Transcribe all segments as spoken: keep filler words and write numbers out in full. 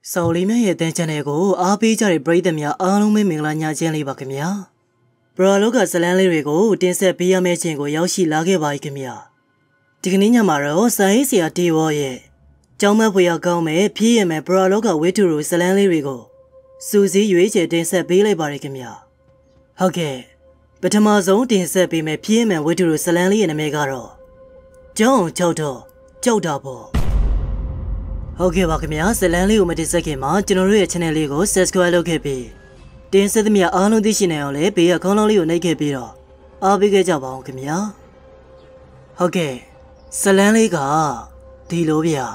ဆော်လီမြရဲ့တန်ချန်နယ်ကိုအားပေးကြတဲ့ပရိသတ်များအားလုံးပဲမင်္ဂလာညချမ်းလေးပါခင်ဗျာပရာလောကဇလန်းလေးတွေကိုတင်ဆက်ပေးရမယ့်ခြင်းကိုရောက်ရှိလာခဲ့ပါပြီခင်ဗျာဒီကနေ့ညမှာတော့စာရေးဆရာတီဝေါ်ရဲ့ကျောင်းမဖွေရကောင်းမဲ့ဖြည့်ရမယ်ပရာလောကဝိတုရိုဇလန်းလေးတွေကိုစူးစီးရွေးချယ်တင်ဆက်ပေးလိုက်ပါရခင်ဗျာဟုတ်ကဲ့ပထမဆုံးတင်ဆက်ပေးမယ့်ဖြည့်ရမယ်ဝိတုရိုဇလန်းလေးရဲ့နာမည်ကတော့ကျောင်းကြောက်တော့ကြောက်တာပေါ့ဟုတ်ကဲ့ပါခင်ဗျာဇလန်းလေးကိုမတင်ဆက်ခင်မှာကျွန်တော်တို့ရဲ့ channel လေးကို subscribe လုပ်ခဲ့ပြီးတင်ဆက်သမျှအားလုံးသိရှိနိုင်အောင်လည်းဘေးကခေါင်းလောင်းလေးကိုနှိပ်ခဲ့ပြီးတော့အားပေးခဲ့ကြပါအောင်ခင်ဗျာဟုတ်ကဲ့ဇလန်းလေးကဒီလိုဗျာ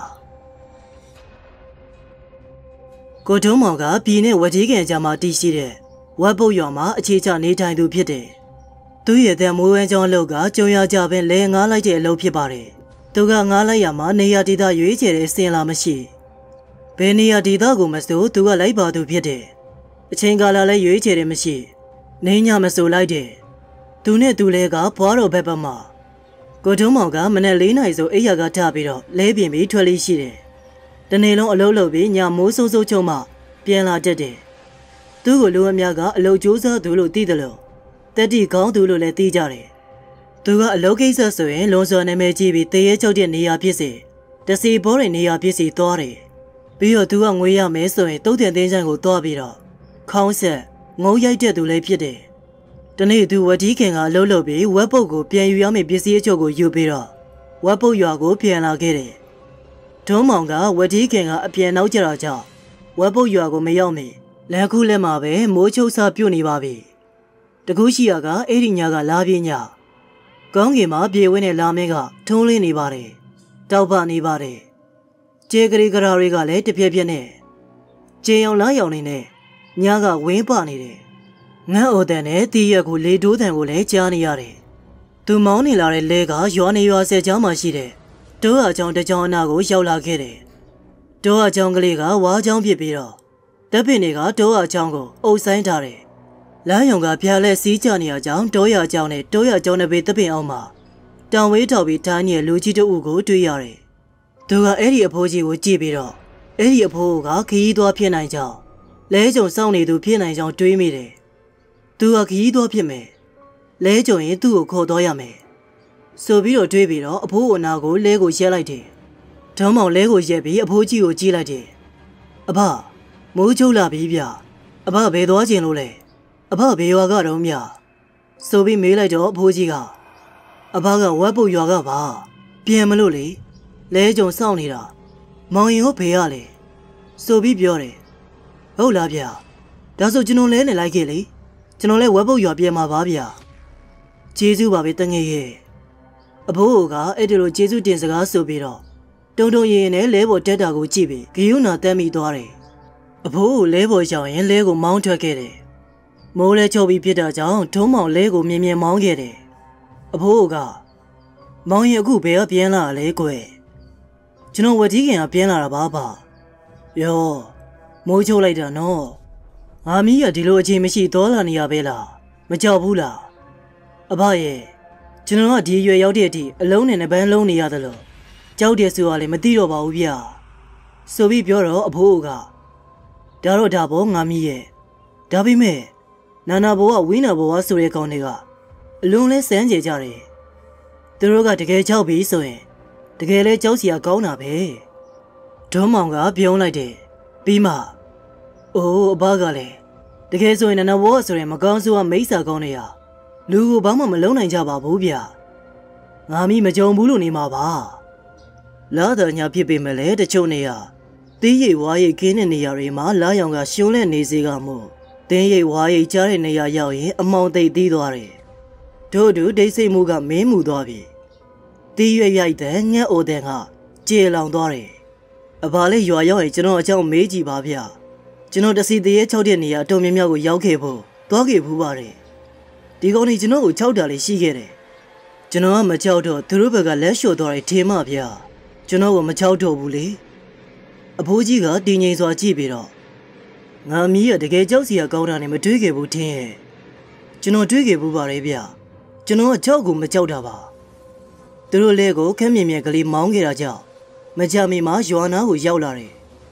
ကိုထုံးမောင်ကပြည်နဲ့ဝတီးကန်ကြားမှာတည်ရှိတဲ့ဝက်ပုတ်ရွာမှာအခြေချနေထိုင်သူဖြစ်တယ်သူရဲ့တဲ့မိုးဝဲကျောင်းအလုပ်ကကျုံရကြပင်လဲငားလိုက်တဲ့အလုပ်ဖြစ်ပါတယ်သူကငားလိုက်ရမှာနေရာဒေသရွေးချယ်တဲ့အစဉ်လာမရှိဘယ်နေရာဒေသကိုမဆိုသူကလိုက်ပါသူဖြစ်တယ်အချိန်ကာလလည်းရွေးချယ်တယ်မရှိနေညမဆိုလိုက်တယ်သူနဲ့သူလဲကဘွားတော်ဘက်ဘက်မှာကိုထုံးမောင်ကမနေ့လေးနိုင်ဆိုအိယာကထပြီးတော့လဲပြင်ပြီးထွက်လေးရှိတယ်တနေ့လုံးအလုပ်လုပ်ပြီးညမိုးစိုးစိုးချုံမှပြန်လာတတ်တယ်သူ့ကိုလူအများကအလုပ်ကြိုးစားသူလို့သိတယ်လို့တက်တီကောင်းသူလို့လည်းသိကြတယ်သူကအလုပ်ကိစ္စဆိုရင်လွန်စွာနာမည်ကြီးပြီးတရေချောက်တဲ့နေရာဖြစ်စေတစီဘောတဲ့နေရာဖြစ်စီသွားတယ်ပြီးတော့သူကငွေရမယ်ဆိုရင်တုတ်တဲ့တင်းချမ်းကိုသွားပြီးတော့ခေါင်းဆက်ငုံရိုက်တဲ့သူလည်းဖြစ်တယ်တနေ့သူဝတီးခင်ကအလုပ်လုပ်ပြီးဝက်ပုတ်ကိုပြန်ယူရမယ့်ပစ္စည်းအချို့ကိုယူပြီးတော့ဝက်ပုတ်ရွာကိုပြန်လာခဲ့တယ်ထုံးမောင်ကဝတီးခင်ကအပြန်နောက်ကျတာကြောင့်ဝက်ပုတ်ရွာကိုမရောက်မီလက်ခုလက်မှာပဲမိုးချုပ်စာပြုတ်နေပါပြီတကူရှိရကအဲ့ဒီညကလာပြင်းညကောင်းကင်မှာပြေဝင်းတဲ့လာမင်းကထုံးလင်းနေပါတယ်တောက်ပနေပါတယ်ကျေကလေးကရာတွေကလည်းတပြက်ပြက်နဲ့ကျေရောင်လားရောင်နေနဲ့ညကဝင်းပနေတယ်ငန်းအိုတန်နဲ့တီးရက်ကိုလေတိုးတန်ကိုလည်းကြားနေရတယ်သူမောင်းနေလာတဲ့လဲကရွာနေရွာဆယ်ချောင်းမှာရှိတဲ့တိုးအချောင်းတချောင်းအနာကိုရောက်လာခဲ့တယ်တိုးအချောင်းကလေးကဝါးချောင်းဖြစ်ပြီးတော့တပ်ပင်တွေကတိုးအချောင်းကိုအုပ်ဆိုင်ထားတယ်လမ်းယုံကဖျားလဲစီးကြနေရကြောင်းတိုးရအချောင်းနဲ့တိုးရအချောင်းနဲ့ပဲတပ်ပင်အောင်မှာတောင်ဝေးထောက်ပြီးတိုင်းရဲ့လူကြီးတို့ကိုတွေ့ရတယ်သူကအဲ့ဒီအဖိုးကြီးကိုကြည့်ပြီးတော့အဲ့ဒီအဖိုးကခရီးသွားဖြစ်နိုင်ကြောင်းလဲကြုံစောင့်နေသူဖြစ်နိုင်ကြောင်းတွေးမိတယ်သူကခရီးသွားဖြစ်မယ်လဲကြုံရင်သူ့ကိုခေါ်တော့ရမယ်ဆိုပြီးတော့တွေးပြီးတော့အဖိုးအနာကိုလဲကိုရက်လိုက်တယ်ထုံးမောင်လဲကိုရက်ပြီးအဖိုးကြီးကိုကြည့်လိုက်တယ်အဖမိုးချုပ်လာပြီဗျအဖဘယ်သွားခြင်းလို့လဲအဖဘယ်ရွာကတော့မြဆိုပြီးမေးလိုက်တော့အဖိုးကြီးကအဖကဝက်ပုတ်ရွာကပါပြန်မလို့လေလဲကြုံစောင့်နေတာမောင်ရင်ဟိုဖေရလေဆိုပြီးပြောတယ်ဟုတ်လားဗျဒါဆိုကျွန်တော်လဲနေလိုက်ခဲ့လေကျွန်တော်လဲဝက်ပုတ်ရွာပြန်มาပါဗျကျေးဇူးပါပဲတငယ်ရဲ့အဖိုးကအဲ့ဒီလိုကျေးဇူးတင်စကားဆိုပြီးတော့တုံတုံရင်နဲ့လဲပေါ်တက်တာကိုကြည့်ပြီးဂယုဏတမ်းမိသွားတယ်အဖိုးကိုလဲပေါ်ရောက်ရင်လဲကိုမောင်းထွက်ခဲ့တယ်မိုးလဲချုပ်ပြီးဖြစ်တာကြောင့်ထုံးမောင်လဲကိုမြင်မြင်မောင်းခဲ့တယ်အဖိုးကမောင်ရင်အခုဘယ်ကပြန်လာလဲကွယ်ကျွန်တော်ဝတီးခင်ကပြန်လာတာပါပါယောမိုးချုပ်လိုက်တာနော်ငါမီးကဒီလိုအချိန်မရှိတော်လာနေရပဲလားမကြောက်ဘူးလားအဖရဲ့ကျွန်တော်ကဒီရွယ်ရောက်တဲ့အထိအလုံးနဲ့နှပန်းလုံးနေရတယ်လို့ကြောက်တယ်ဆိုတာလည်းမသိတော့ပါဘူးဗျဆိုပြီးပြောတော့အဖိုးကဒါတော့ဒါပေါ့ငါမီးရဲ့ဒါပေမဲ့နာနာဘောကဝင်းနာဘောကဆိုတဲ့ကောင်တွေကအလုံးလဲစမ်းကြကြတယ်သူတို့ကတကယ်ကြောက်ပြီဆိုရင်တကယ်လဲကြောက်စရာကောင်းတာပဲဒုံးမောင်ကပြုံးလိုက်တယ်ပြီးမှအိုးအဘကလည်းတကယ်ဆိုရင်နာနာဘောကဆိုရင်မကောင်းဆိုးကမိစ္ဆာကောင်းနေရလူကိုဘာမှမလုံးနိုင်ကြပါဘူးဗျငါမီးမကြုံဘူးလို့နေမှာပါလာတော်ညာဖြစ်ပေမဲ့လည်းတချို့နေရတီးရိပ်ဝါးရိပ်ကင်းတဲ့နေရာတွေမှာလာရောင်ကရှုံးတဲ့နေစေကမို့တင်းရိပ်ဝါးရိပ်ကြားတဲ့နေရာရောက်ရင်အမောင်သိပ်သီးသွားတယ်တို့တို့ဒိတ်စိတ်မှုကမင်းမှုသွားပြီတီးရွရိုက်တဲ့ငှက်အိုတဲ့ကကျေလောင်သွားတယ်အဘာလေးရွာရောက်ရင်ကျွန်တော်အကြောင်းမေးကြည့်ပါဗျကျွန်တော်တစီတရေ၆တဲ့နေရာအတော်များများကိုရောက်ခဲ့ဖို့သွားခဲ့ဘူးပါတယ်ဒီကောင်ကြီးကျွန်တော်ကို၆တာလေးရှိခဲ့တယ်ကျွန်တော်ကမကြောက်တော့သူတို့ဘက်ကလက်လျှော့သွားတယ်ထင်မှဗျကျွန်တော်ကမကြောက်တော့ဘူးလေအဖိုးကြီးကတင်းငိမ်စွာကြည့်ပြီးတော့ငါမီးရတကယ်ကြောက်စရာကောင်းတာနဲ့မတွေးခဲ့ဘူးထင်ရဲ့ကျွန်တော်တွေးခဲ့ဘူးပါတယ်ဗျကျွန်တော်ကကြောက်ကိုမကြောက်တာပါသူတို့လဲကိုခက်မြင်မြင်ကလေးမောင်းခဲ့တာကြောင့်မကြမီမှာရွာနာကိုရောက်လာတယ်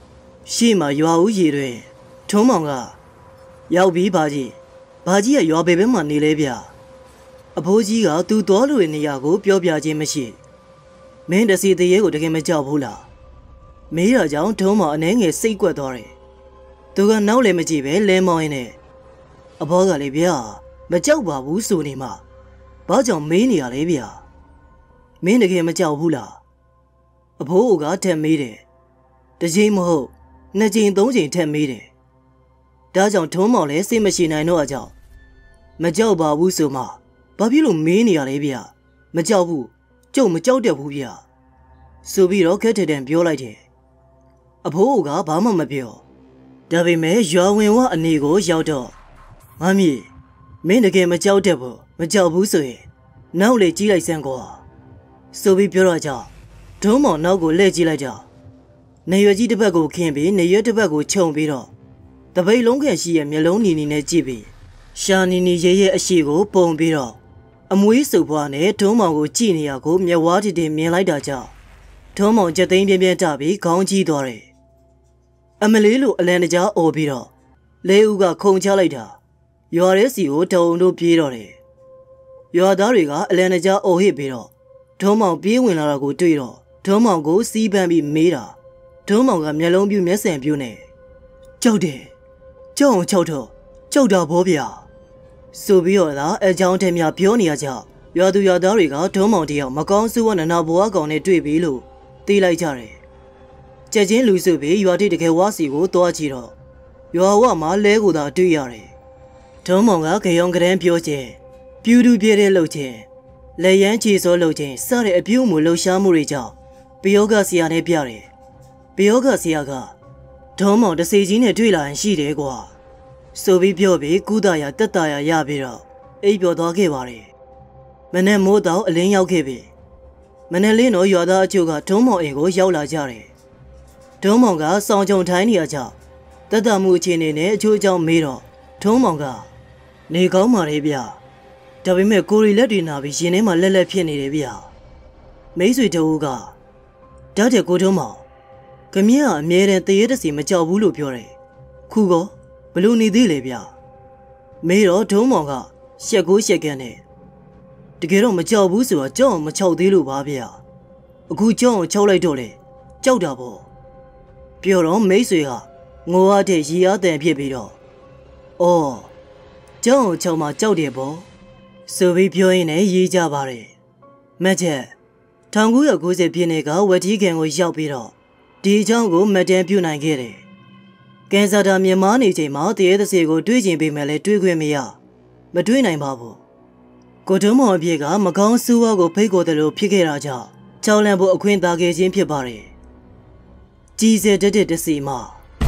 ရှေ့မှာရွာဦးရီတွင်ထုံးမောင်ကရောက်ပြီးပါကြီးဘာကြီးကရွာပေဘက်မှာနေလဲဗျအဖိုးကြီးကသူ့တော်လူရဲ့နေရာကိုပြောပြခြင်းမရှိမင်းတစီတရေကိုတကယ်မကြောက်ဘူးလားမေးတာကြောင့်ထုံးမောင်အနေငယ်စိတ်ကွက်သွားတယ်သူကနောက်လည်းမကြည့်ပဲလဲမောင်းရင်းနဲ့အဘောကလေဗျာမကြောက်ပါဘူးဆိုနေမှဘာကြောင့်မေးနေရလဲဗျာမင်းတကယ်မကြောက်ဘူးလားအဖိုးကထက်မေးတယ်တစ်ချိန်မဟုတ်နှစ်ချိန်သုံးချိန်ထက်မေးတယ်ဒါကြောင့်ထုံးမောင်လည်းစိတ်မရှိနိုင်တော့အကြောင်းမကြောက်ပါဘူးဆိုမှဘာဖြစ်လို့မေးနေရလဲဗျာမကြောက်ဘူးကျုပ်မကြောက်တတ်ဘူးဗျာဆိုပြီးတော့ခက်တဲ့တန်ပြောလိုက်တယ်အဖိုးကဘာမှမပြောဒါပေမဲ့ရွာဝင်ဝအနေကိုရောက်တော့မမီမင်းတကယ်မကြောက်တတ်ဘူးမကြောက်ဘူးဆိုရင်နောက်လေကြီးလိုက်စမ်းကွာဆိုပြီးပြောတော့ကြောင့်ထုံးမောင်နောက်ကိုလှည့်ကြည့်လိုက်တော့နေရွယ်ကြီးတစ်ဖက်ကိုခင်းပြီးနေရွယ်တစ်ဖက်ကိုခြုံပြီးတော့တပိတ်လုံးခန့်ရှိရဲ့မျက်လုံးနီနီနဲ့ကြည့်ပြီးရှာနီနီရဲရဲအရှိကိုပုံပြီးတော့အမွေးစုပ်ဖွားနဲ့ထုံးမောင်ကိုကြည့်နေရကိုမျက်ဝါးတည်တည်မြင်လိုက်တာကြောင့်ထုံးမောင်ကြက်သိမ်းပြင်းပြင်းတပြီးခေါင်းကြီးသွားတယ်အမလေးလိုအလန်တကြားအော်ပြီးတော့လဲဦးကခုန်ချလိုက်တာရွာရဲစီကိုတုံတို့ပြေးတော့တယ်ရွာသားတွေကအလန်တကြားအော်ဟစ်ပြီးတော့ထုံးမောင်ပြေးဝင်လာတာကိုတွေ့တော့ထုံးမောင်ကိုစီးပန်းပြီးမေးတာထုံးမောင်ကမျက်လုံးပြူမျက်စံပြူနဲ့ကြောက်တယ်ကြောက်အောင်ကြောက်တော့ကြောက်တာဘောဗျာဆိုပြီးတော့သာအကြောင်းထဲများပြောနေရကြရွာသူရွာသားတွေကထုံးမောင်တယောက်မကောင်းဆိုးဝနနာဘွားကောင်နဲ့တွေ့ပြီလို့သိလိုက်ကြတယ်ကြက်ချင်းလူစုပြီးရွာတိတကယ်ဝါစီကိုတွားကြည့်တော့ရွာဝမှာလဲကိုသာတွေ့ရတယ်ထုံးမောင်ကကြောင်ကရန်ပြောခြင်းပြူတူပြဲတဲ့လှုပ်ခြင်းလက်ရန်ချီစောလှုပ်ခြင်းစတဲ့အပြုံးမှုလှုပ်ရှားမှုတွေကြောင့်ပယောဂဆရာနဲ့ပြတယ်ပယောဂဆရာကထုံးမောင်တစီကြီးနဲ့တွေ့လာရင်ရှိတယ်ကွာဆိုပြီးပြောပြီးကုသရာတက်တာရာရပြီးတော့အိပ်ပျော်သွားခဲ့ပါတယ်မနေ့မိုးတော့အလင်းရောက်ခဲ့ပြီမနေ့လင်းတော့ရွာသားအချို့ကထုံးမောင်အိမ်ကိုရောက်လာကြတယ်ထုံးမောင်ကစောင်းကြုံထိုင်းနေရကြတက်တာမှုအခြေအနေနဲ့အချို့အကြောင်းမေးတော့ထုံးမောင်ကနေကောင်းပါလေဗျဒါပေမဲ့ကိုရီလက်တွေနာပြီးရင်ထဲမှာလက်လက်ဖြစ်နေတယ်ဗျမိတ်ဆွေတို့ကဓာတ်တဲ့ကိုထုံးမောင်ခမင်းကအမြဲတမ်းတရေတစီမကြောက်ဘူးလို့ပြောတယ်ခုကောဘလို့နေသေးလဲဗျမေးတော့ထုံးမောင်ကရှက်ကိုရှက်ကန်းနဲ့တကယ်တော့မကြောက်ဘူးဆိုတော့ကြောက်အောင်မချောက်သေးလို့ပါဗျအခုကြောက်အောင်ချောက်လိုက်တော့လေကြောက်တာပေါ့ပြောတော့မိတ်ဆွေကငိုရတဲ့ရီအားတန်ဖြစ်ပြီးတော့အော်ကြောက်အောင်ချောက်မှကြောက်တယ်ပေါ့ဆိုပြီးပြောရင်းနဲ့ရေးကြပါတယ်မက်ချက်၁၉၉၀ပြည့်နှစ်ကဝက်တီကန်ကိုရောက်ပြီးတော့ဒီအကြောင်းကိုမက်တန်ပြုနိုင်ခဲ့တယ်ကင်ဆာတာမြန်မာနေချိန်မှာတရေသစေကိုတွေးကျင်ပေးမယ်လဲတွေးခွင့်မရမတွေးနိုင်ပါဘူးကိုထုံးမောင်အဖြစ်ကမကောင်းဆိုးဝါးကိုဖိတ်ခေါ်တယ်လို့ဖြစ်ခဲ့တာကြောင့်ချောင်းလန့်ဖို့အခွင့်သာခဲ့ခြင်းဖြစ်ပါတယ်ကြီးစဲတက်တဲ့တစီမှာ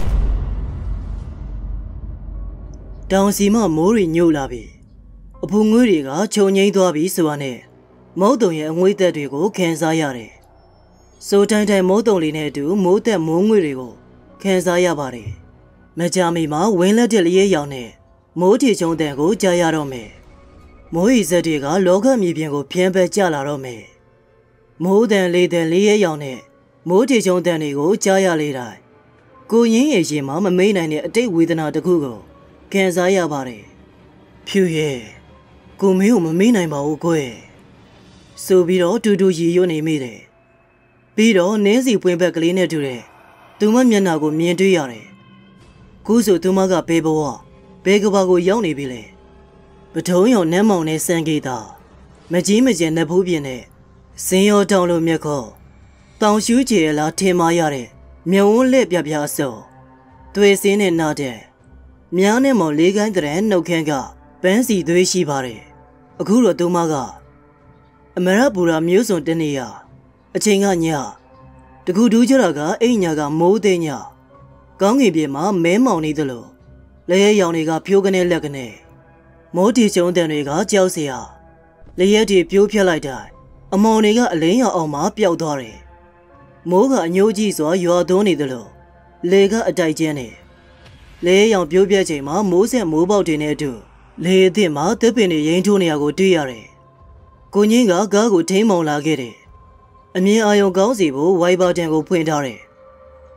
တောင်စီမမိုးရီညို့လာပြီအဖူငွေတွေကခြုံငိမ့်သွားပြီဆိုတာနဲ့မုတ်တုံရဲ့အငွေသက်တွေကိုခန်းစားရတယ်စိုးတိုင်းတိုင်းမုတ်တုံလေးနဲ့အတူမိုးသက်မိုးငွေတွေကိုခန်းစားရပါတယ်မကြမီမှာဝင်းလက်တဲ့လျဲရောင်နဲ့မိုးတီချုံတန်ကိုကြားရတော့မယ်မိုးရီဇက်တွေကလောကမြေပြင်ကိုဖြန်းပက်ကျလာတော့မယ်မိုးတန်လေးတန်လေးရဲရောင်နဲ့မိုးတီချုံတန်တွေကိုကြားရလေတိုင်းကိုရင်းရဲ့ရင်မှာမမိတ်နိုင်တဲ့အတိတ်ဝေဒနာတစ်ခုကိုခံစားရပါတယ်ဖြူရဲ့ကိုမင်းကိုမမေ့နိုင်ပါဘူးကွယ်ဆိုပြီးတော့တူတူရီရွနေမိတယ်ပြီးတော့နင်းစီပွင့်ဘက်ကလေးနဲ့တူတယ်သူမမျက်နှာကိုမြင်တွေ့ရတယ်ခုဆိုသူမကဘယ်ဘဝဘယ်ကဘာကိုရောက်နေပြီလဲပထုံးရောင်နမ်းမောင်နဲ့စံကေတာမကြီးမကျန်နှဖိုးပြင်းနဲ့စင်ရောတောင်လိုမြက်ခေါ်တောင်ရှူးချေလာထင်မာရတဲ့မြုံဝန်းလက်ပြပြဆော်သွေးစင်းနဲ့နာတဲ့မြားနဲ့မော်လေးကိုင်းတဲ့နှုတ်ခမ်းကပန်းစီသွေးရှိပါတယ်အခုတော့သူမကအမရပူရာမျိုးစုံတနေရအချိန်ကညတကူတူးကြတာကအိညာကမိုးသိညကောင်းကင်ပြေမှာမဲမောင်နေသလိုလျှက်ရောင်တွေကဖြိုးကနေလက်ကနေမိုးတီကျုံတန်တွေကကြောက်စရာလျှက်တွေပြိုးဖြက်လိုက်တိုင်းအမောင်တွေကအလင်းရောင်အောင်မှပျောက်သွားတယ်မိုးကအညိုးကြီးစွာရွာသွန်းနေသလိုလေကအတိုက်ကျန်းနေလေရောင်ပြိုးပြက်ချိန်မှာမိုးဆက်မိုးပေါက်တွေနဲ့အတူလေအသစ်မှာသစ်ပင်တွေရင်ထိုးနေရကိုတွေ့ရတယ်ကိုငင်းကကားကိုထိမ့်မောင်လာခဲ့တယ်အမြင်အာရုံကောင်းစီဖို့ဝိုင်ဘာတန်ကိုဖွင့်ထားတယ်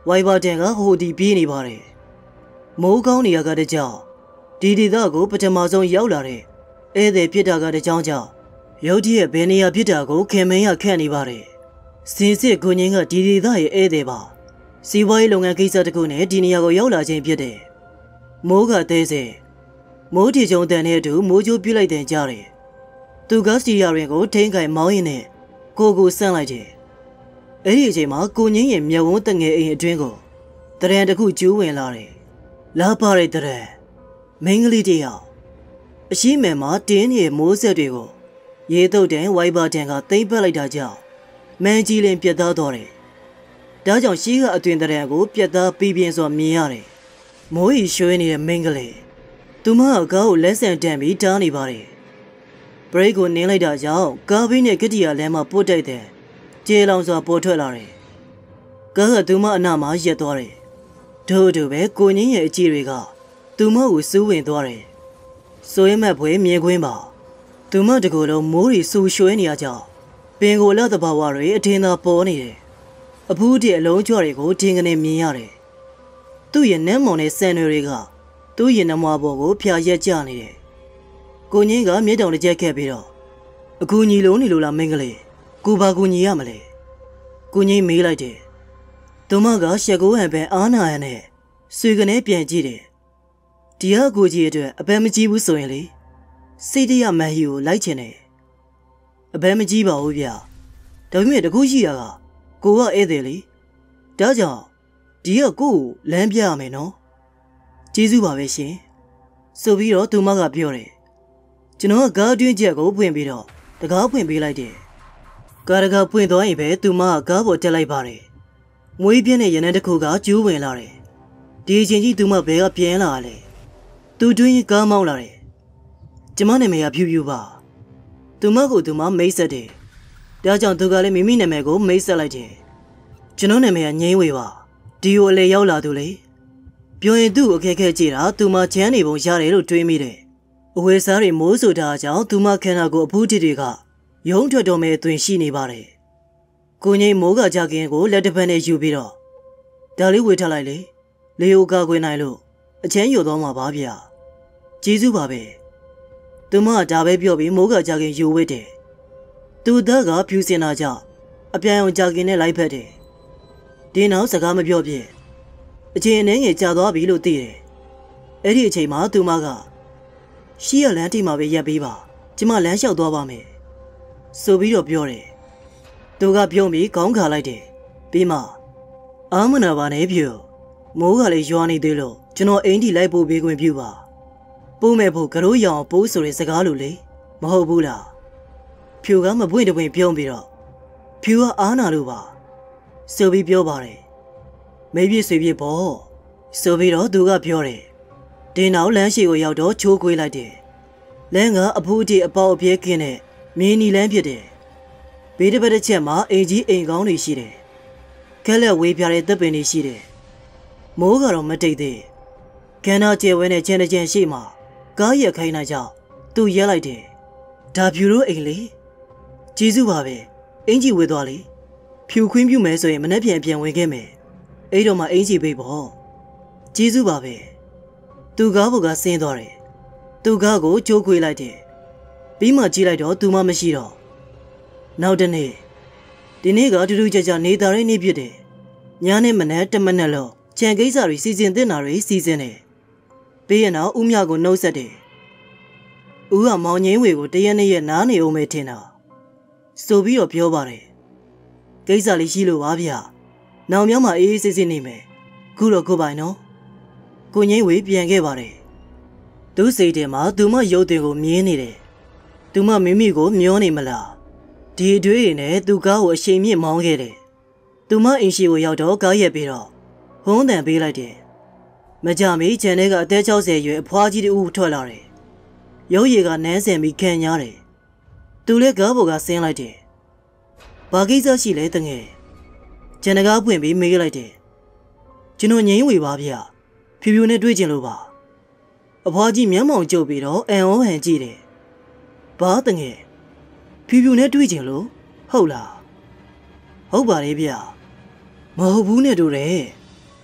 ဝိုင်ဘာတန်ကဟိုဒီပြေးနေပါတယ်မိုးကောင်းနေရကတကြောင်ဒီဒေသကိုပထမဆုံးရောက်လာတဲ့ဧည့်သည်ဖြစ်တာကတကြောင်ကြောင့်ရုတ်တရက်ဘယ်နေရာဖြစ်တာကိုခင်မင်းရခန့်နေပါတယ်စင်စစ်ကိုငင်းကဒီဒေသရဲ့ဧည့်သည်ပါစီးပွားရေးလုပ်ငန်းကိစ္စတခုနဲ့ဒီနေရာကိုရောက်လာခြင်းဖြစ်တယ်မိုးကသေးစေမိုးတီကျုံတန်တဲ့အတူမိုးကြိုးပြလိုက်တဲ့ကြားတယ်သူကစီယာရင်ကိုထိန်းခိုင်မောင်းရင်နဲ့ကိုကိုဆန့်လိုက်တယ်အဲ့ဒီအချိန်မှာကိုငင်းရဲ့မျက်ဝန်းတငယ်အိမ်အတွင်းကိုတရံတစ်ခုကျူးဝင်လာတယ်လာပါတဲ့တရံမင်းကလေးတယောက်အရှိမဲမှာတင်းရဲ့မိုးဆက်တွေကိုရေတုတ်တဲ့ဝိုင်ဘာတန်ကသိမ့်ပတ်လိုက်တာကြောင့်မန်ကြီးလင်းပြတ်သားသွားတယ်ဒါကြောင့်ရှိကအသွင်တရံကိုပြတ်သားပြီးပြင်းစွာမြင်ရတယ်မိုးရီရွှဲနေတဲ့မင်းကလေးသူမကကားကိုလက်ဆန်တန်ပြီးတားနေပါတယ်ဘရိတ်ကိုနင်းလိုက်တာကြောင့်ကားဘေးနဲ့ကတိယာလမ်းမှာပုတ်တိုက်တဲ့ကျေလောင်စွာပေါ်ထွက်လာတယ်ကားကသူမအနားမှာရက်သွားတယ်ထို့အတူပဲကိုငင်းရဲ့အကြည့်တွေကသူမကိုစူးဝင်သွားတယ်ဆိုရင်မဲ့ဖွေမြင်ကွင်းပါသူမတကူလုံးမိုးရီဆူရွှဲနေရကြောင်းပင်ကိုလသဘာဝတွေအထင်သာပေါ်နေတယ်အဖူးတည်းအလုံးကြွတွေကိုထင်ကနေမြင်ရတယ်သူ့ရဲ့နမ်းမွန်တဲ့ဆန်တွေတွေကသူ့ရင်နှမွားပေါ်ကိုဖျာရက်ကျနေတယ်ကိုငင်းကမျက်တောင်တစ်ချက်ခဲ့ပြီးတော့အကူညီလုံးနေလို့လားမင်းကလေးကိုဘာကူညီရမလဲကိုငင်းမေးလိုက်တယ်သူမကရှက်ကိုဟန်ပဲအားနာရနဲ့ဆွေကနေပြန်ကြည့်တယ်ဒီဟာကိုကြီးအတွက်အပန်းမကြီးဘူးဆိုရင်လေစိတ်တရမန်ဟီကိုလိုက်ချင်တယ်အပန်းမကြီးပါဘူးဗျာဒါပေမဲ့တခုရှိတာကကိုကဧည့်သည်လေဒါကြောင့်ဒီကကိုကိုလမ်းပြရမယ်နော်ကျေးဇူးပါပဲရှင်ဆိုပြီးတော့သူမကပြောတယ်ကျွန်တော်ကကားတွင်းချက်ကိုဖွင့်ပြီးတော့တကားဖွင့်ပေးလိုက်တယ်ကားတကားဖွင့်သွားရင်ပဲသူမကကားပေါ်တက်လိုက်ပါတယ်မွေးပြင်းတဲ့ရနန်းတစ်ခုကကျူးဝင်လာတယ်ဒီအချိန်ကြီးသူမဘဲကပြန်လာတယ်သူတွင်းကားမောင်းလာတယ်ကျမနာမည်ကဖြူဖြူပါသူမကိုသူမမိတ်ဆက်တယ်ဒါကြောင့်သူကလည်းမိမိနာမည်ကိုမိတ်ဆက်လိုက်တယ်ကျွန်တော်နာမည်ကငိမ့်ဝေပါဒီကိုအလေရောက်လာသူလေပြောရင်သူ့အခက်ခဲကြည့်တာသူမချမ်းနေပုံရတယ်လို့တွေးမိတယ်အဝယ်စားတွေမိုးဆိုတာကြောင့်သူမခန္ဓာကိုယ်အဖူးတီတွေကရုံးထွက်တော်မဲ့အတွင်ရှိနေပါတယ်ကိုငိမ့်မိုးကကြခင်ကိုလက်တစ်ဖက်နဲ့ယူပြီးတော့ဒါလေးဝေထားလိုက်လေလေယိုကာကွယ်နိုင်လို့အချမ်းယူသွားမှာပါဗျာကျေးဇူးပါပဲသူမကဒါပဲပြောပြီးမိုးကကြခင်ယူဝစ်တယ်သူသားကဖြူစင်တာကြောင့်အပြန်အောင်ကြခင်နဲ့လိုက်ဖက်တယ်ဒီနောက်စကားမပြောပြအချိန်အနေငယ်ကြာသွားပြီလို့သိတယ်အဲ့ဒီအချိန်မှာသူမကရှီရလန်းတိမှာပဲရက်ပေးပါကျမလမ်းလျှောက်သွားပါမယ်ဆိုပြီးတော့ပြောတယ်သူကပြုံးပြီးခေါင်းခါလိုက်တယ်ပြီးမှအာမနာပါနဲ့ပြုမိုးကလည်းရွာနေသေးလို့ကျွန်တော်အိမ်ထိလိုက်ပို့ပေးခွင့်ပြုပါပို့မဲ့ဖို့ကရိုးရောင်ပိုးဆိုတဲ့စကားလိုလေမဟုတ်ဘူးလားဖြူကမပွင့်တပွင့်ပြုံးပြီးတော့ဖြူကအားနာလို့ပါဆိုပြီးပြောပါတယ်မေးပြည့်ဆွေပြည့်ပေါ့ဆိုပြီးတော့သူကပြောတယ်ဒီနောက်လမ်းရှိကိုရောက်တော့ချိုးခွေးလိုက်တယ်လမ်းကအဖူးအထိအပေါက်အပြဲခင်းတဲ့မင်းနီလမ်းဖြစ်တယ်ဘေးတစ်ဖက်တစ်ချက်မှာအိမ်ကြီးအိမ်ကောင်းတွေရှိတယ်ခက်လက်ဝေးပြတဲ့တပ်ပင်တွေရှိတယ်မိုးကတော့မတိတ်သေးကန်းနာကျဲဝဲနဲ့ကျန်တဲ့ကျန်ရှိမှကားရက်ခိုင်းလိုက်ကြောင်းသူရက်လိုက်တယ်ဒါဖြူတို့အိမ်လေကျေးဇူးပါပဲအင်ကြီးဝေသွားလေဖြူခွင်းပြူမယ်ဆိုရင်မနှက်ပြန်ပြန်ဝင်ခဲ့မယ်အဲ့တော့မှအင်ကြီးပေးပေါ့ကျေးဇူးပါပဲသူကားဘုကဆင်းသွားတယ်သူကားကိုကြိုးခွေလိုက်တယ်ပြီးမှကြည့်လိုက်တော့သူမှမရှိတော့နောက်တနေ့ဒီနေ့ကတူတူကြကြနေသားရင်းနေဖြစ်တယ်ညာနဲ့မနဲ့တမနဲ့လို့ခြံကိစ္စတွေစီစဉ်တင်တာတွေစီစဉ်တယ်ပြီးရင်တော့ဦးမြကိုနှုတ်ဆက်တယ်ဦးကမောင်ငင်းဝေကိုတရက်နှစ်ရက်နားနေအောင်ပဲထင်တာဆိုပြီးတော့ပြောပါတယ်ကိစ္စလေးရှိလို့ပါဗျာနောင်မြောက်မှာအေးအေးဆေးဆေးနေမယ်ခုတော့ကိုပိုင်နော်ကိုငင်းဝေပြန်ခဲ့ပါတယ်သူစိတ်ထဲမှာသူမရုပ်တင်ကိုမြင်နေတယ်သူမမိမိကိုမျောနေမလားဒီအတွေးတွေနဲ့သူကားကိုအရှိန်မြင့်မောင်းခဲ့တယ်သူမအင်ရှိကိုရောက်တော့ကားရက်ပြီးတော့ဟုံးတန်ပေးလိုက်တယ်မကြမီခြံထဲကအသက်၆၀ရွယ်အဖွားကြီးတူထွက်လာတယ်ရုပ်ရည်ကနန်းဆန်ပြီးခံညားတယ်သူလည်းကားပေါ်ကဆင်းလိုက်တယ်ဘာကိစ္စရှိလဲတငယ်ခြံတကားပွင့်ပြီးမေးလိုက်တယ်ကျွန်တော်ငိမ့်ဝေပါဗျဖြူဖြူနဲ့တွေ့ကျင်လို့ပါအဖွားကြီးမျက်မှောင်ကျုပ်ပြီးတော့အန်ဩဟန်ကြည့်တယ်ဘာတငယ်ဖြူဖြူနဲ့တွေ့ကျင်လို့ဟုတ်လားဟုတ်ပါလေဗျမဟုတ်ဘူးနဲ့တို့တယ်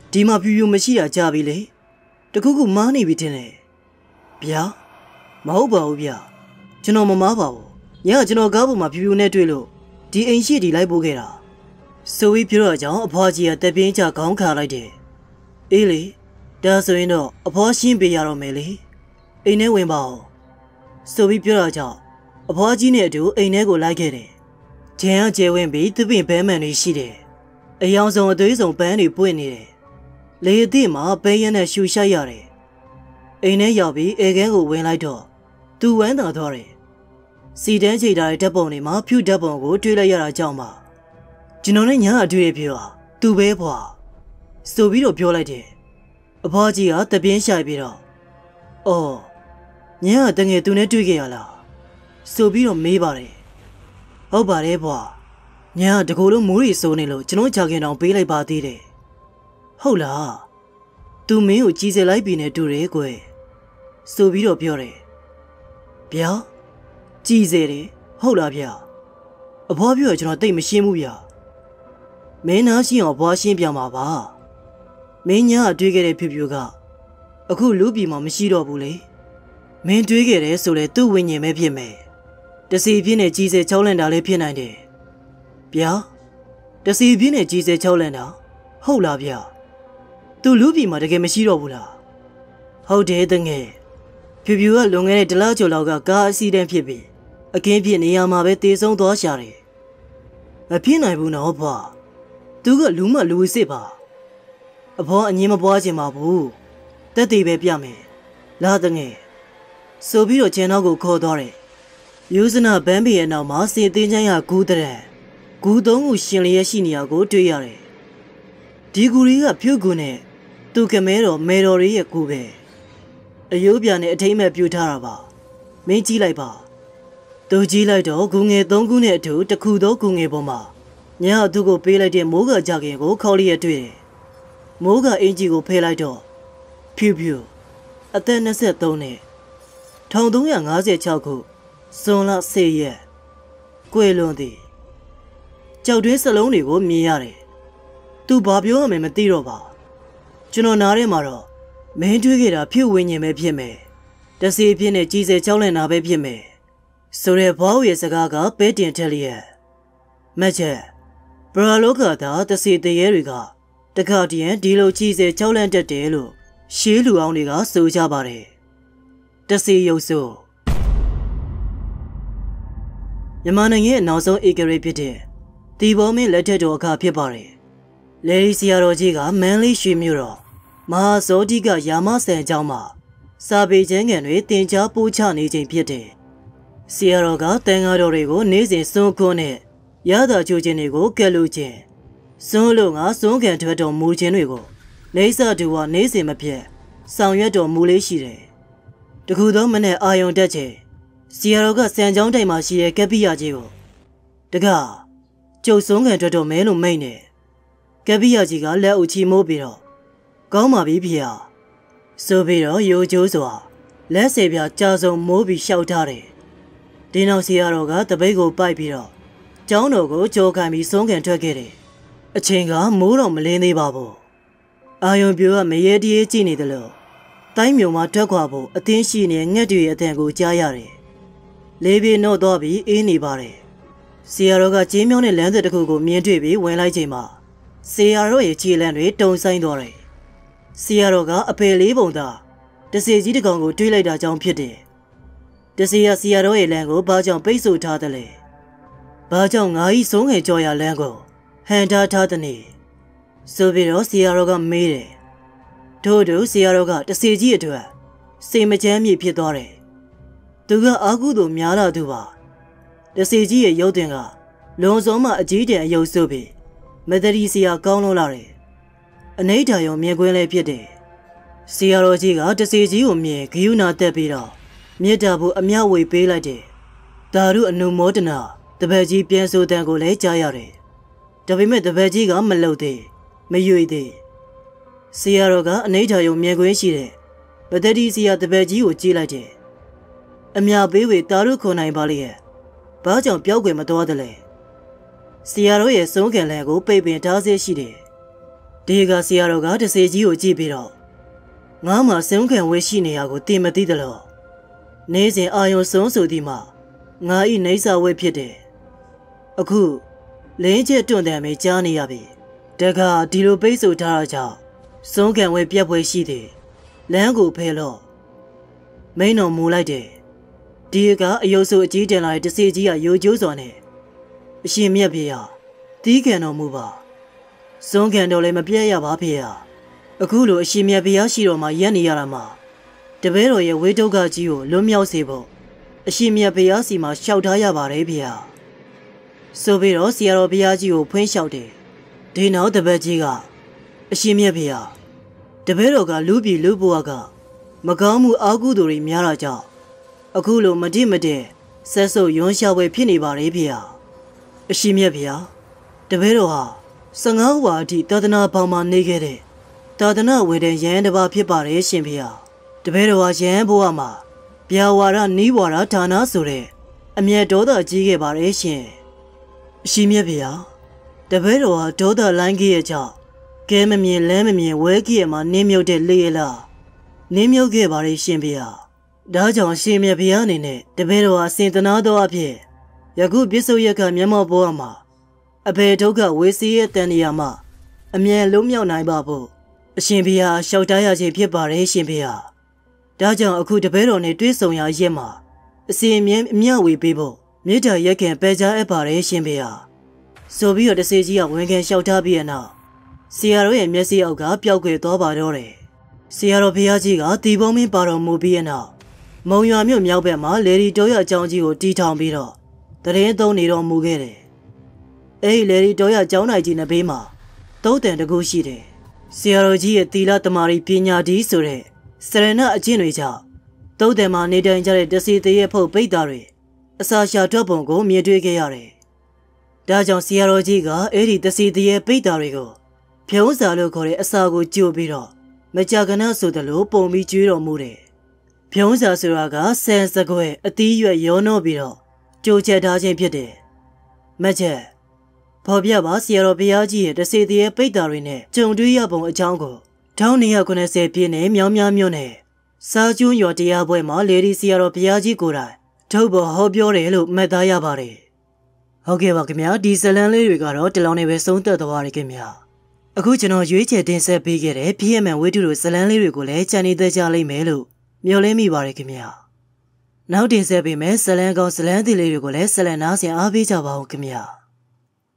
ဒီမှာဖြူဖြူမရှိတာကြားပြီလေတခုခုမားနေပြီထင်တယ်ဗျာမဟုတ်ပါဘူးဗျာကျွန်တော်မမားပါဘူးညကကျွန်တော်ကားပေါ်မှာဖြူဖြူနဲ့တွေ့လို့ဒီအိမ်ရှိဒီလိုက်ပို့ခဲ့တာဆိုပြီးပြောတော့ကြောင့်အဖွားကြီးကတပြင်းချခေါင်းခါလိုက်တယ်အေးလေဒါဆိုရင်တော့အဖွားရှင်းပေးရတော့မယ်လေအိမ်ထဲဝင်ပါအောင်ဆိုပြီးပြောတော့ကြောင့်အဖွားကြီးနဲ့အတူအိမ်ထဲကိုလိုက်ခဲ့တယ်ဂျန်ကကျဲဝင်ပြီးသူ့ပင်ဘဲမှန်တွေရှိတယ်အယောင်ဆောင်အသွေးဆောင်ပန်းတွေပွင့်နေတယ်လေအသည့်မှာဘဲရဲနဲ့ရှူရှိုက်ရတယ်အိမ်ထဲရောက်ပြီးအေကန်းကိုဝင်လိုက်တော့သူဝမ်းသာသွားတယ်စီတန်းချိတာတဲ့ဓာတ်ပုံတွေမှာဖြူဓာတ်ပုံကိုတွေ့လိုက်ရတာကြောင့်ပါကျွန်တော်နဲ့ညာအတွေ့အပြောဟာသူပဲဖွာဆိုပြီးတော့ပြောလိုက်တယ်အဖွားကြီးကတပြင်းရှိုက်ပြီးတော့အော်ညာကတငယ်သူနဲ့တွေ့ခဲ့ရလားဆိုပြီးတော့မေးပါတယ်ဟုတ်ပါတယ်ဖွာညာတကူလုံးမိုးရီစိုးနေလို့ကျွန်တော်ကြာခင်တောင်ပေးလိုက်ပါသေးတယ်ဟုတ်လားသူမင်းကိုကြီးစဲလိုက်ပြီနဲ့တူတယ်ကွယ်ဆိုပြီးတော့ပြောတယ်ဗျာကြီးစဲတယ်ဟုတ်လားဗျာအဖွားပြောကျွန်တော်တိတ်မရှင်းဘူးဗျာမင်းနာရှိအောင်ဘွားရှင်းပြမှာပါမင်းညာတွေ့ခဲ့တဲ့ဖြူဖြူကအခုလူပြည်မှာမရှိတော့ဘူးလေမင်းတွေးခဲ့တယ်ဆိုလဲသူ့ဝိညာဉ်ပဲဖြစ်မယ်တစီပြင်းနဲ့ကြီးစဲချောင်းလန့်တာလည်းဖြစ်နိုင်တယ်ဗျာတစီပြင်းနဲ့ကြီးစဲချောင်းလန့်တာဟုတ်လားဗျာသူလူပြည်မှာတကယ်မရှိတော့ဘူးလားဟုတ်တယ်တငယ်ဖြူဖြူကလွန်ခဲ့တဲ့တလားကျော်လောက်ကကားအစီအတန်းဖြစ်ပြီးအခင်းဖြစ်နေရမှာပဲတေဆုံးသွားရှာတယ်မဖြစ်နိုင်ဘူးနော်ဖွာသူကလူမလူဝစ်စစ်ပါအဖေါ်အငင်းမပွားချင်ပါဘူးတက်သေးပဲပြမယ်လာတငယ်ဆိုပြီးတော့ကျန်တော့ကိုခေါ်သွားတယ်ယူဇနာဘန်းပီရဲ့နောက်မှာစေသေးချမ်းရဂူးတဲ့ဂူးသုံးခုရှင်လျက်ရှိနေရကိုတွေ့ရတယ်ဒီဂူတွေကဖြုတ်ကူနဲ့သူကမဲတော်မဲတော်ရဲ့ဂူပဲအယိုးပြနဲ့အထိမ့်မဲ့ပြူထားတာပါမင်းကြည့်လိုက်ပါသူကြည့်လိုက်တော့ဂူငယ်သုံးခုနဲ့အတူတစ်ခုသောဂူငယ်ပေါ်မှာညာသူ့ကိုပေးလိုက်တဲ့မိုးကကြခင်ကိုခေါ်လျက်တွေ့တယ်မိုးကအင်ဂျီကိုဖယ်လိုက်တော့ဖြူဖြူအသက်၂၃နဲ့၁၃၅၆ခုဇွန်လ၁၀ရက်ကွယ်လွန်သည်ကြောက်တွင်းစလုံးတွေကိုမြင်ရတယ်သူဘာပြောရမယ်မသိတော့ပါကျွန်တော်နားထဲမှာတော့မင်းတွေးခဲ့တာဖြူဝင်းညင်ပဲဖြစ်မယ်တစီဖြစ်နဲ့ကြီးစဲချောင်းလန့်တာပဲဖြစ်မယ်ဆိုတဲ့ဘွားရဲ့စကားကပဲတင်ထက်လျက်မက်ချက်ဘရာလောကသာတစီတရေတွေကတခါတည်းဒီလိုကြီးစဲချောင်းလန့်တတ်တယ်လို့ရှေးလူအောင်တွေကဆိုကြပါတယ်တစီရုပ်ဆိုမြန်မာနိုင်ငံရဲ့နောက်ဆုံးဧကရေဖြစ်တဲ့တီဘောမင်းလက်ထက်တော်အခါဖြစ်ပါတယ်လေရီစီယာတော်ကြီးကမန်းလေးရွှေမြို့တော်မဟာဇောတိကရာမဆန်ကျောင်းမှာစာပေကျမ်းဂန်တွေတင်ကြားပို့ချနေချိန်ဖြစ်တယ်စီယာတော်ကတန်ဃာတော်တွေကိုနေ့စဉ်စွန့်ခွန်းနဲ့ရတာချိုခြင်းတွေကိုကဲ့လို့ခြင်းစွန့်လို့ငါစွန့်ခံထွက်တော်မူခြင်းတွေကိုနေဆတူဝနေ့စဉ်မပြတ်ဆောင်ရွက်တော်မူလေးရှိတယ်တခုသောမနဲ့အာယုံတက်ခြင်းစီယာတော်ကစံကျောင်းတိုင်မှာရှိတဲ့ကက်ပိယကြီးကိုတကားကျုပ်စွန့်ခံထွက်တော်မဲလို့မိတ်နေကက်ပိယကြီးကလက်အုပ်ချီမိုးပြီးတော့ကောင်းပါပြီဖေဟာဆိုပြီးတော့ရိုးကျိုးစွာလက်စေပြကြာစုံမိုးပြီးရှောက်ထားတယ်ဒီနောက်စီယာတော်ကတပိတ်ကိုပိုက်ပြီးတော့ကျောင်းတော်ကိုကြောခံပြီးစွန့်ခံထွက်ခဲ့တယ်အချိန်ကမိုးတော့မလင်းသေးပါဘူးအာယုံပြိုကမရေတရေကြည့်နေတယ်လို့တိုင်းမြုံမှာထွက်ခွာဖို့အသင်းရှိနေငှက်တွေအတန်ကိုကြားရတယ်လေးပြေနှုတ်တော့ပြီးအေးနေပါတယ်စီယာတော်ကကျင်းမြောင်းတဲ့လမ်းသစ်တစ်ခုကိုမြင်တွေ့ပြီးဝင်လိုက်ချိန်မှာစီယာတော်ရဲ့ခြေလမ်းတွေတုံဆိုင်သွားတယ်စီယာတော်ကအဖေလေးပုံသားတစီကြီးတစ်ကောင်ကိုတွေးလိုက်တာကြောင့်ဖြစ်တယ်တစီရစီယာတော်ရဲ့လမ်းကိုဘာကြောင့်ပိတ်ဆို့ထားသလဲဘာကြောင့်ငါဤဆုံးငယ်ကြော်ရလမ်းကိုဟန်ထားထားသည်နေဆိုပြီးတော့စီယာတော်ကမေးတယ်ထို့သူစီယာတော်ကတစီကြီးအတွက်စိတ်မချမ်းမြေဖြစ်သွားတယ်သူကအာကုသို့များလာသူပါတစီကြီးရဲ့ရုပ်တင်ကလွန်စုံမှအကြီးတန်းအယုတ်ဆုပ်ပြီးမတရီစီယာကောင်းလို့လာတယ်အနိဋ္ဌာယုံမြင်ကွင်းလည်းဖြစ်တယ်စီယာတော်ကြီးကတစီကြီးကိုမြင်ဂယုဏတက်ပြီးတော့မြေတာဖို့အမြဝေပေးလိုက်တယ်ဒါရုအနုမောဒနာတပည့်ကြီးပြန်ဆိုတန်ကိုလည်းကြားရတယ်ဒါပေမဲ့တပည့်ကြီးကမလှုပ်သေးမရွေသေးစီယာတော်ကအနိဋ္ဌာယုံမြင်ကွင်းရှိတယ်မတရီစီယာတပည့်ကြီးကိုကြည့်လိုက်တယ်အမြပေးဝေတာရုခွန်နိုင်ပါလေရဲ့ဘာကြောင့်ပြောက်ွယ်မတော်တယ်လဲစီယာတော်ရဲ့ဆုံးခံလန်ကိုပိတ်ပင်ထားစေရှိတယ်ဒီကဆရာတော်ကတစေကြီးကိုကြည့်ပြီးတော့ငါမှဆုံးခံဝေရှိနေရကိုတင်မသိသလားနေစဉ်အာယုံဆုံးဆိုသည်မှာငါဤနေစာဝဲဖြစ်တယ်အခုလင်းချက်တွန့်တယ်မေကြားနေရပြီတခါဒီလိုပိတ်ဆို့ထားတာကြောင့်ဆုံးခံဝဲပြက်ပွဲရှိတယ်လမ်းကိုဖဲလို့မင်းတော်မူလိုက်တယ်ဒီကအယုတ်ဆိုအကြီးတင်လာတဲ့တစေကြီးကရိုကျိုးစွာနဲ့အရှင်မြတ်ဖေဟာတီးခံတော်မူပါဆုံးခံတော်လည်းမပြည့်ရပါဖေဟာအခုလိုအရှင်မြတ်ဖေဟာရှိတော်မှာရက်နေရတာမှာတပည့်တော်ရဲ့ဝိတုဒ္ဓကြီးကိုလွတ်မြောက်စေဖို့အရှင်မြတ်ဖေဟာစီမှာရှောက်ထားရပါတယ်ဖေဟာဆိုပြီးတော့ဆရာတော်ဘုရားကြီးကိုဖွင့်လျှောက်တယ်ဒီနောက်တပည့်ကြီးကအရှင်မြတ်ဖေဟာတပည့်တော်ကလူပြည်လူဘဝကမကောင်းမှုအာကုသိုလ်တွေများတာကြောင့်အခုလိုမတိမတည့်ဆက်ဆုပ်ရွံ့ရှာပွဲဖြစ်နေပါတယ်ဖေဟာအရှင်မြတ်ဖေဟာတပည့်တော်ဟာဆငါးဝါအထိသာသနာပေါင်းမှနေခဲ့တဲ့သာသနာဝေဒန်ရဟန်းတစ်ပါးဖြစ်ပါတယ်ရှင်ဖေဟာတပည့်တော်ဟာရဟန်းဘဝမှာဗျာဝါဒနီးဝါဒဌာနဆိုတဲ့အမျက်ဒေါသကြီးခဲ့ပါတယ်ရှင်အရှင်မြတ်ဖေဟာတပည့်တော်ဟာဒေါသလိုင်းကြီးရဲ့ကြောင့်ကဲမမြင်လမ်းမမြင်ဝဲကြီးရဲ့မှာနင်းမြုပ်တဲ့လေရလားနင်းမြုပ်ခဲ့ပါတယ်ရှင်ဖေဟာဒါကြောင့်ရှင်မြတ်ဖေဟာအနေနဲ့တပည့်တော်ဟာစင်တနာတော်အဖြစ်ယခုပြစ္ဆုတ်ရကမျက်မှောက်ပေါ်မှာအဘေဒုက္ခဝေစီရဲ့တန်နေရာမှာအမြဲလုံးမြောက်နိုင်ပါဖို့အရှင်ဖေဟာရှောက်တားရခြင်းဖြစ်ပါတယ်ရှင်ဖေဟာဒါကြောင့်အခုတပည့်တော်နဲ့တွေ့ဆုံရရက်မှာအစီအမြဲအမျှဝေပေးဖို့မြေတားရက်ခင်ပဲကြားအပ်ပါတယ်ရှင်ဖေဟာဆိုပြီးတော့တစေကြီးကဝန်ခံလျှောက်ထားပြီးတဲ့နောက်ဆရာတော်ရဲ့မျက်စိအောက်ကပျောက်ကွယ်သွားပါတော့တယ်ဆရာတော်ဘုရားကြီးကတီပုံးမင်းပါတော်မူပြီးတဲ့နောက်မုံရွာမြို့မြောက်ဘက်မှာလေဒီတောရအကြောင်းကြီးကိုတီထောင်ပြီးတော့တရင်သုံးနေတော်မူခဲ့တယ်အဲ့ဒီလေဒီတောရအကြောင်းနိုင်ကြီးနဲ့ဘေးမှာတုတ်တန်တကူရှိတယ်ဆရာတော်ကြီးရဲ့သီလတမာရီပညာဒီဆိုတဲ့စရဏအကျင့်တွေကြောင့်တုတ်တန်မှာနေထိုင်ကြတဲ့တစီသေးရဲ့ဖုတ်ပိတ်သားတွေအစာရှာထွက်ပုံကိုမြင်တွေ့ခဲ့ရတယ်ဒါကြောင့်ဆရာတော်ကြီးကအဲ့ဒီတစီသေးရဲ့ပိတ်သားတွေကိုဖြုံးစာလို့ခေါ်တဲ့အစာကိုကြိုပြီးတော့မကြာခဏဆိုသလိုပုံပြီးကျွေးတော်မူတယ်ဖြုံးစာဆိုတာကဆန်စကွဲအသီးရွက်ရောနှောပြီးတော့ကြိုချက်ထားခြင်းဖြစ်တယ်မချက်ဖော်ပြပါဆရာတော်ဘုရားကြီးရဲ့တစေတည်းပိတ်တာတွေနဲ့ကြုံတွေ့ရပုံအကြောင်းကို၁၉၉၀ပြည့်နဲ့မြောင်းများမြို့နယ်စာကျွန်းရွာတရားပွဲမှာလေဒီဆရာတော်ဘုရားကြီးကိုယ်တိုင်ထုတ်ပေါ်ဟောပြောတယ်လို့မှတ်သားရပါတယ်ဟုတ်ကဲ့ပါခင်ဗျာဒီဇလန်လေးတွေကတော့ဒီလောက်နေပဲဆုံးသက်သွားရခင်ဗျာအခုကျွန်တော်ရွေးချယ်တင်ဆက်ပေးခဲ့တဲ့ B M N ဝိတုတို့ဇလန်လေးတွေကိုလည်းကြံနေသက်ကြလိမ့်မယ်လို့မျှော်လင့်မိပါတယ်ခင်ဗျာနောက်တင်ဆက်ပေးမယ်ဇလန်ကောင်ဇလန်သီလေးတွေကိုလည်းဇလန်နားဆင်အားပေးကြပါဦးခင်ဗျာ